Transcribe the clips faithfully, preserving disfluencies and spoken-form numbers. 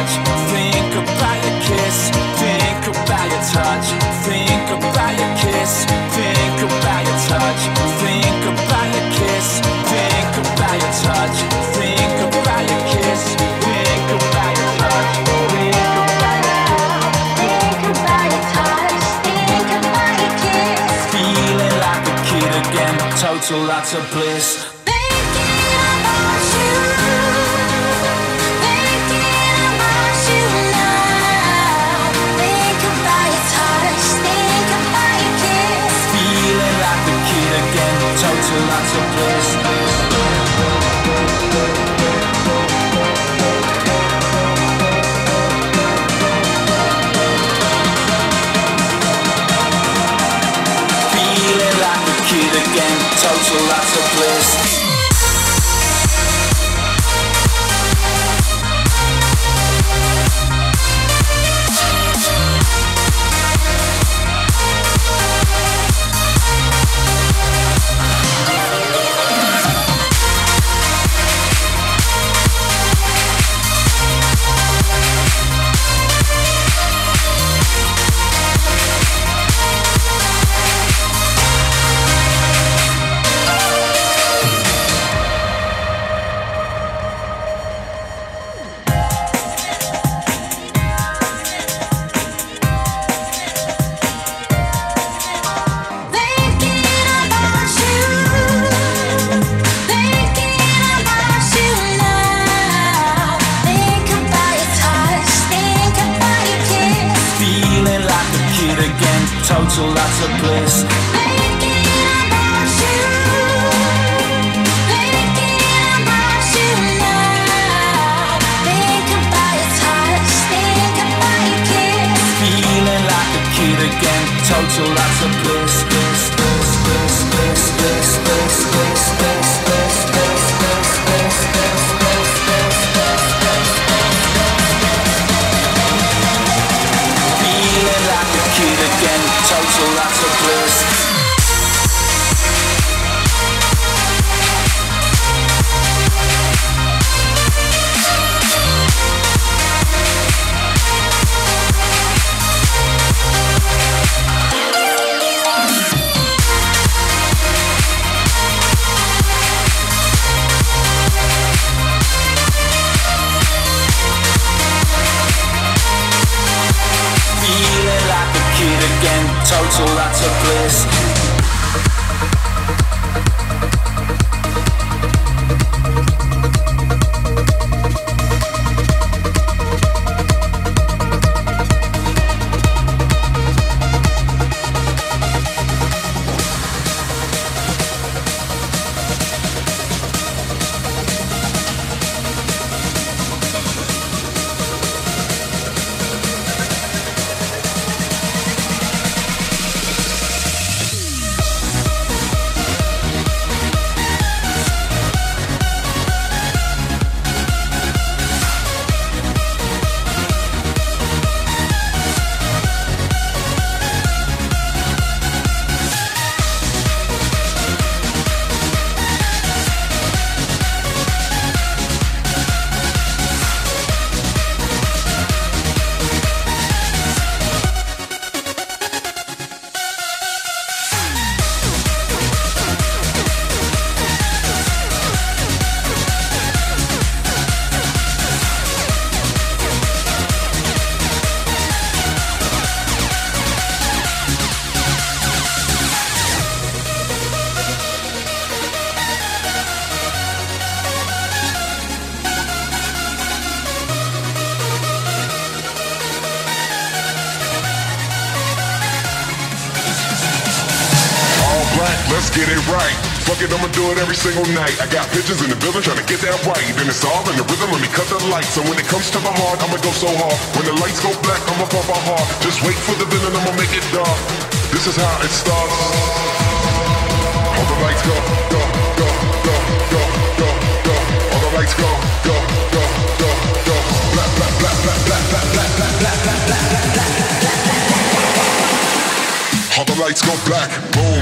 touch. Think about your kiss. Think about your touch. Think about your kiss. Think about your touch. Think about your kiss. Think about your touch. Think about your kiss. Think about your touch. Think about your Think about your touch. Think about your kiss. feeling like a kid again. Total lots of bliss. Thinking about you. Thinking about you now. Think about your touch. Think about your kiss. Feeling like a kid again. Total lots of bliss. Feeling like a kid again. Total lots of bliss. Thinking about you. Thinking about you now. Think about your touch. Think about your kiss. Feeling like a kid again. Total lots of bliss. Thinking about you. Thinking about you now. Think about your touch. Think about your kiss. Feeling like a kid again. Total lots of bliss. Bliss, bliss, bliss, bliss, bliss, bliss, bliss, bliss, bliss, bliss, bliss, bliss, bliss, bliss, bliss, bliss, bliss. Feeling like a kid again. Total lots of bliss. Feeling like a kid again. Total lots of bliss. Let's get it right. Fuck it, I'ma do it every single night. I got bitches in the building trying to get that right. Then it's all in the rhythm, let me cut the lights. So when it comes to my heart, I'ma go so hard. When the lights go black, I'ma pump my heart. Just wait for the villain, I'ma make it dark. This is how it starts. All the lights go, go, go, go, go, go, go. All the lights go, go, go, go, go. Black, black, black, black, black, black, black, black, black, black, black, black, black, black. All the lights go black, boom.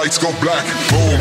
lights go black. Boom.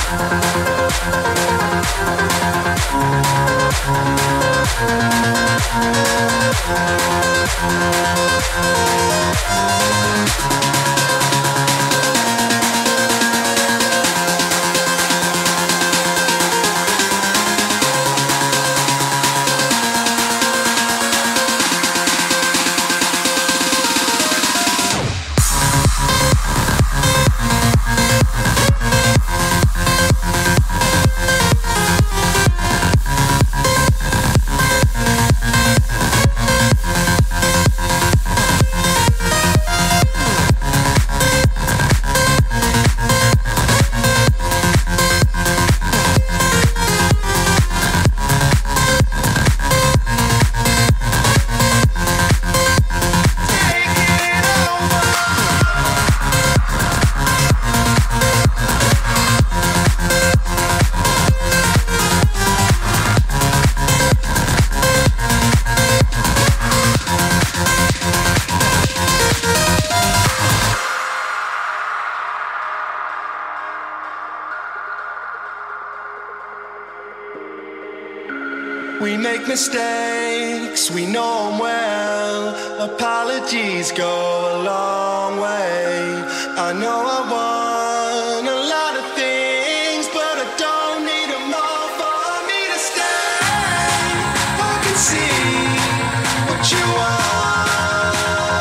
We make mistakes, we know them well. Apologies go a long way. I know I want a lot of things, but I don't need them all for me to stay. I can see what you want.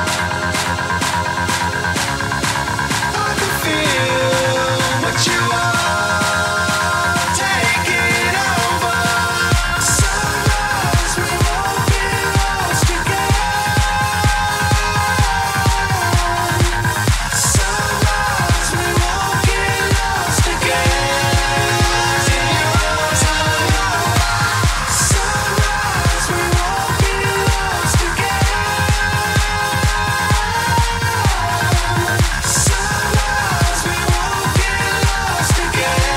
I can feel what you want. Take it over. Sometimes we won't get lost again. Sometimes we won't get lost again. In your arms, I know. Sometimes we won't get lost again. Sometimes we won't get lost again.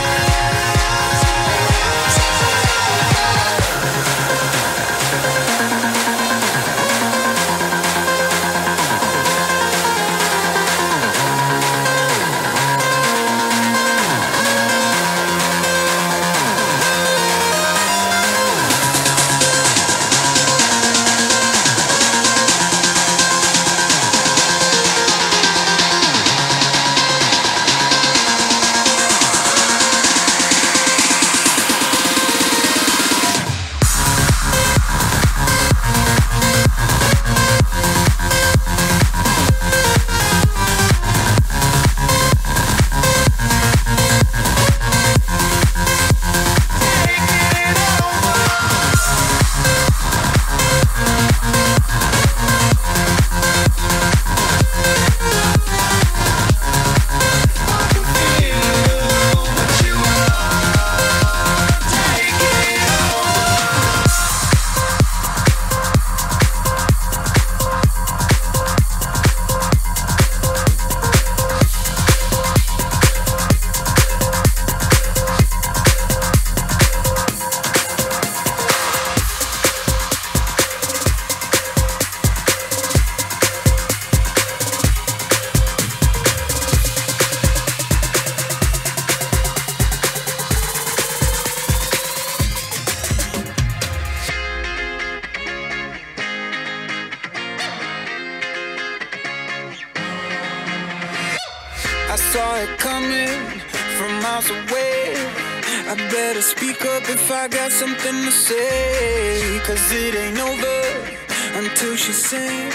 I saw it coming from miles away. I better speak up if I got something to say, 'cause it ain't over until she sings.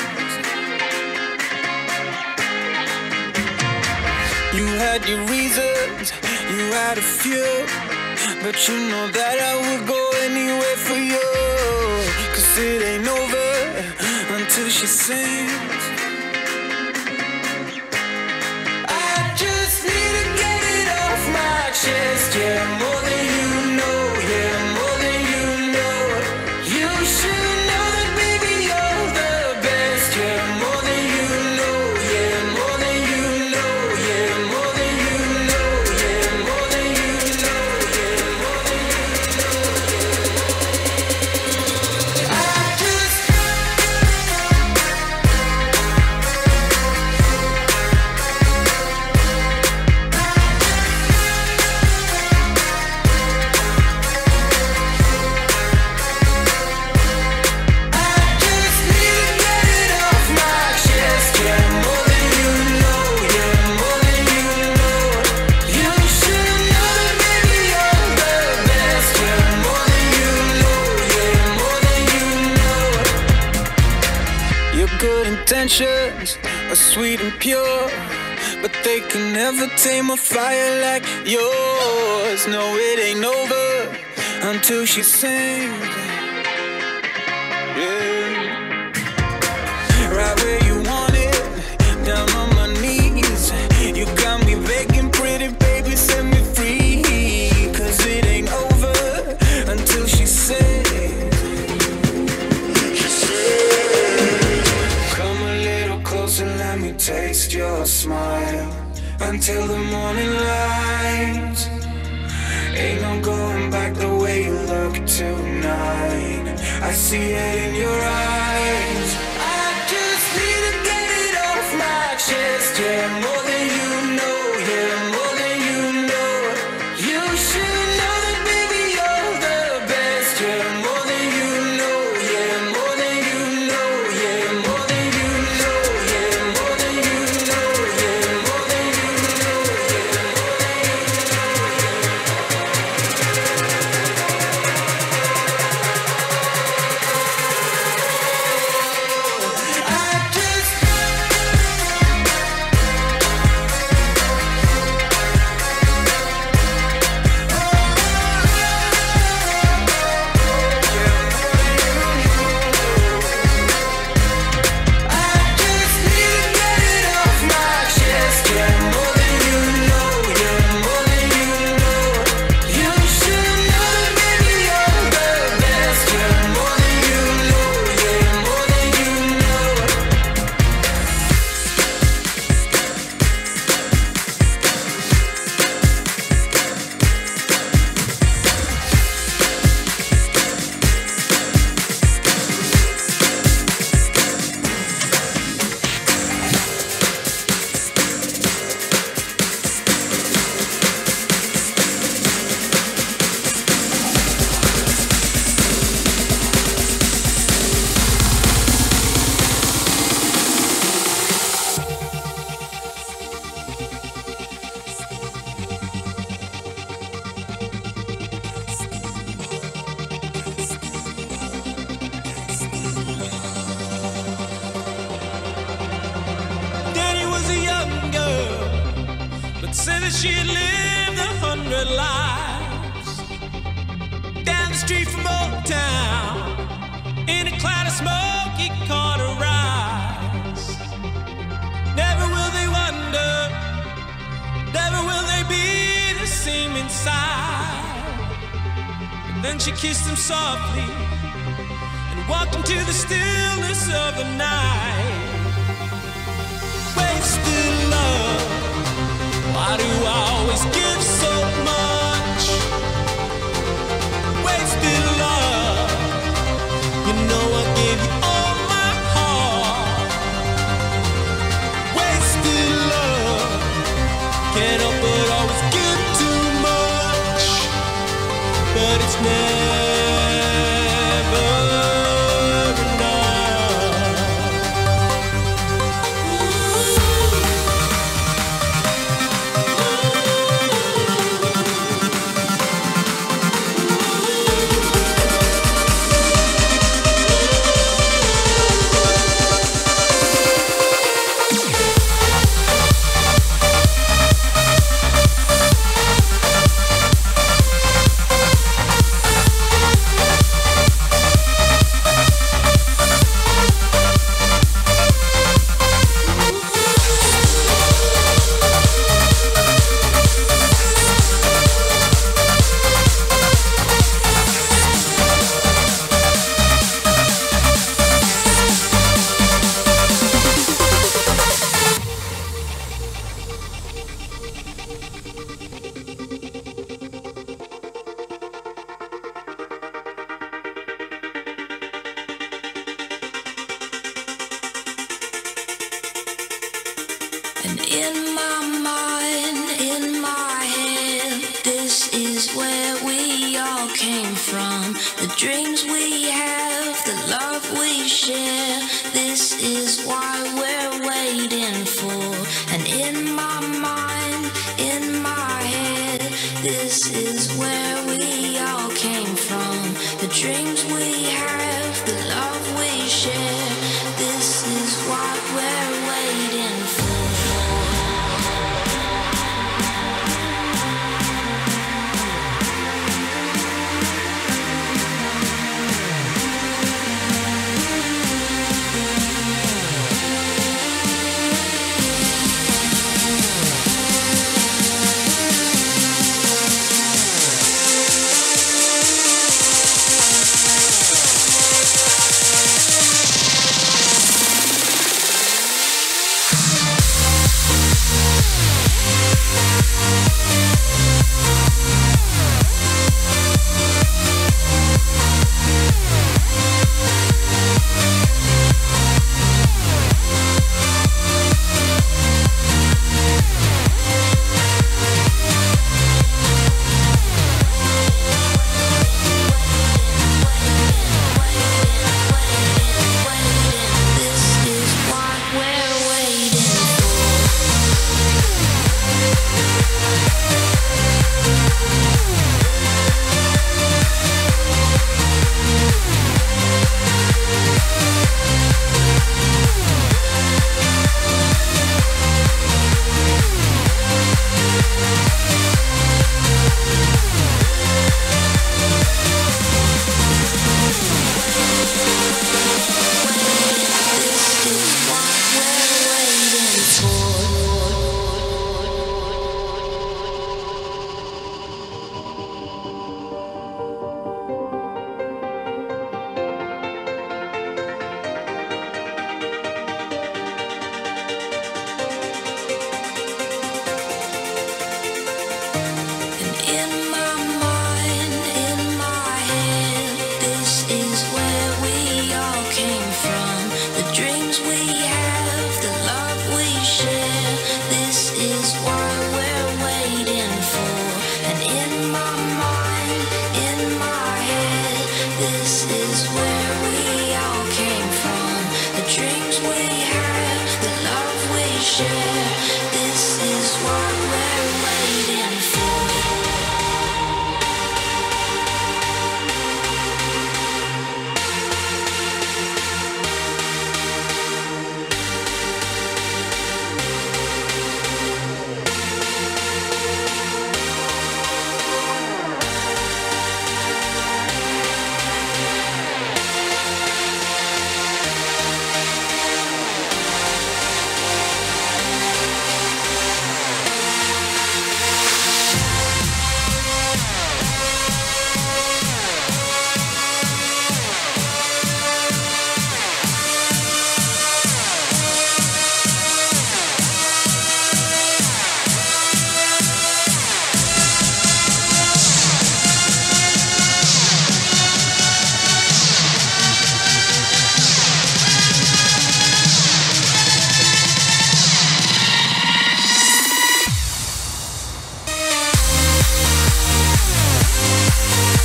You had your reasons, you had a few, but you know that I would go anywhere for you, 'cause it ain't over until she sings. Chest, yeah, more than you know, yeah, more than you know. You should know that, baby, you're the best, yeah, more than you know, yeah, more than you know, yeah, more than you know, yeah, more than you know, yeah, more than you know, yeah. I just intentions are sweet and pure, but they can never tame a fire like yours. No, it ain't over until she sings. Yeah. Right where you want it, down on my knees. You got me begging, pretty baby, set me free. Cause it ain't over until she says. She says, come a little closer, let me taste your smile until the morning light. Ain't no going back the way you look tonight. I see it in your eyes. I just need to get it off my chest. Yeah, more than you know. Yeah, more than you know. You should know that, baby, you're the best. Yeah, more than you know. Yeah, more than you know. Yeah, more than you know. Yeah, more than you know. Yeah, more than you know. Yeah, more than you said that she had lived a hundred lives. Down the street from Old Town, in a cloud of smoke, he caught her eyes. Never will they wonder, never will they be the same inside. And then she kissed him softly and walked into the stillness of the night. Wasted love. Why do I always give so much? Wasted love. You know I gave you all my heart. Wasted love. Can't help but always give too much. But it's never and in my mind, in my head, this is where we all came from. The dreams we have, the love we share, this is why we're waiting for. And in my mind, in my head, this is where we all came from. The dreams we have, the love we share, this is why we're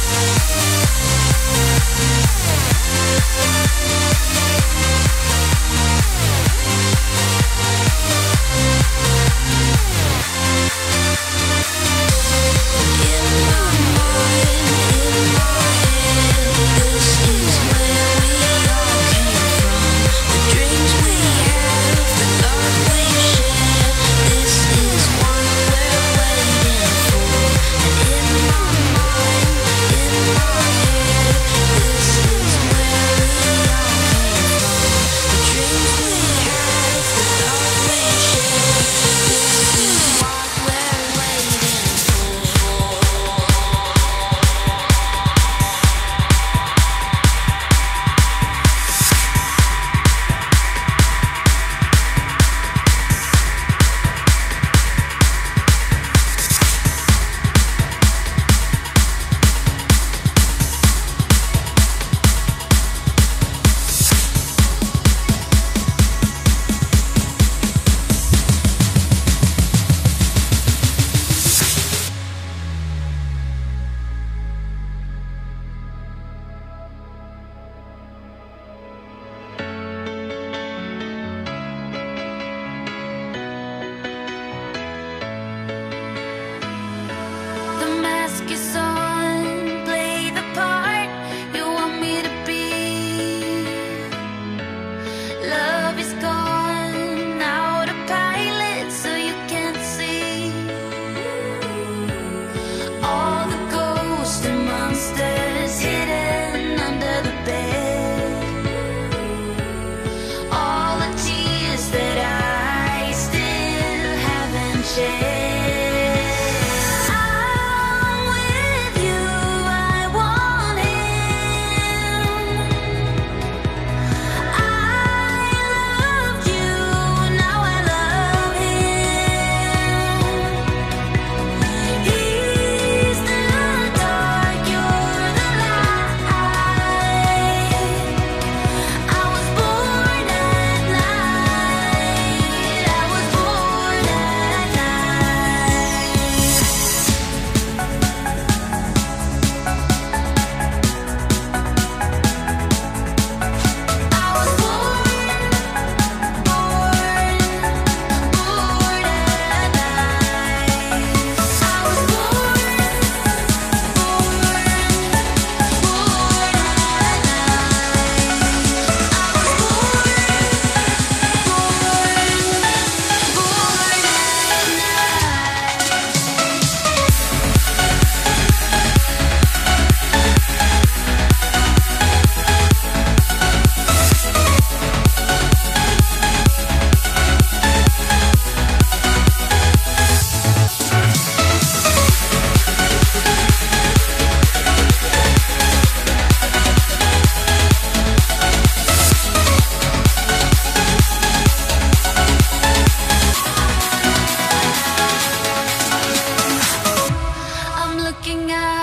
looking at